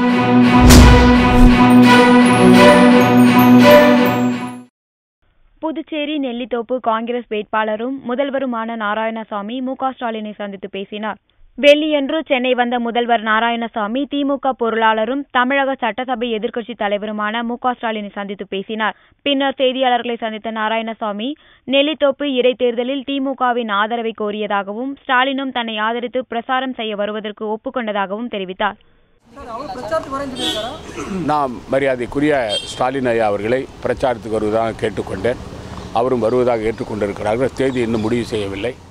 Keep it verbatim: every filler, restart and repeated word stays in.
புதுச்சேரி நெல்லித்தோப்பு காங்கிரஸ் வேட்பாளரும் முதல்வருமான நாராயணசாமி மு க ஸ்டாலினை சந்தித்து பேசினார். வெள்ளியன்று சென்னை வந்த முதல்வர் நாராயணசாமி திமுக பொருளாளரும் தமிழக சட்டசபை எதிர்க்கட்சித் தலைவருமான மு க ஸ்டாலினை சந்தித்து பேசினார். பின்னர் செய்தியாளர்களை சந்தித்த நாராயணசாமி நெல்லித்தோப்பு இடைத்தேர்தலில் திமுகவின் ஆதரவை கோரியதாகவும் ஸ்டாலினும் தன்னை ஆதரித்து பிரசாரம் செய்ய வருவதற்கு ஒப்புக்கொண்டதாகவும் தெரிவித்தார். நாம் மரியாதைக்குரிய ஸ்டாலின் ஐயா அவர்களை பிரச்சாரத்துக்கு வருவதாக கேட்டுக்கொண்டேன். அவரும் வருவதாக ஏற்றுக்கொண்டிருக்கிறார்கள். தேதி இன்னும் முடிவு செய்யவில்லை.